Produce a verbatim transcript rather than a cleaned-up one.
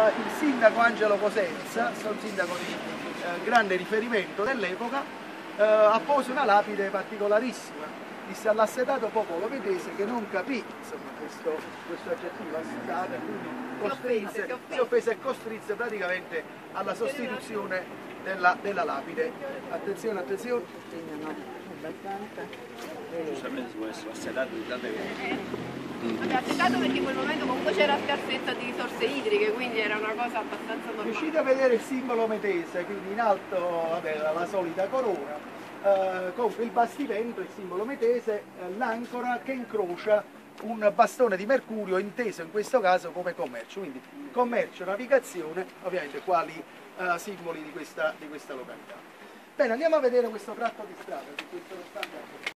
il sindaco Angelo Cosenza, un sindaco di eh, grande riferimento dell'epoca, eh, appose una lapide particolarissima. Disse all'assetato popolo vedese che non capì insomma, questo, questo aggettivo assetato, e quindi costrinse, si offese, si offese e costrinse praticamente alla sostituzione della, della lapide. Attenzione, attenzione. Giustamente su questo, assetato di tante Vabbè, assetato perché in quel momento comunque c'era scarsezza di risorse idriche, quindi era una cosa abbastanza normale. Riuscite a vedere il simbolo metese, quindi in alto vabbè, la solita corona. Uh, con il bastimento, il simbolo metese, uh, l'ancora che incrocia un bastone di mercurio inteso in questo caso come commercio, quindi commercio, navigazione, ovviamente quali uh, simboli di questa, di questa località. Bene, andiamo a vedere questo tratto di strada, di questo standard.